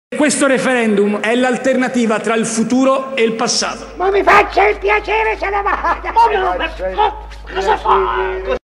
Questo referendum è l'alternativa tra il futuro e il passato. Ma mi faccia il piacere, se ne vada! Cosa fa?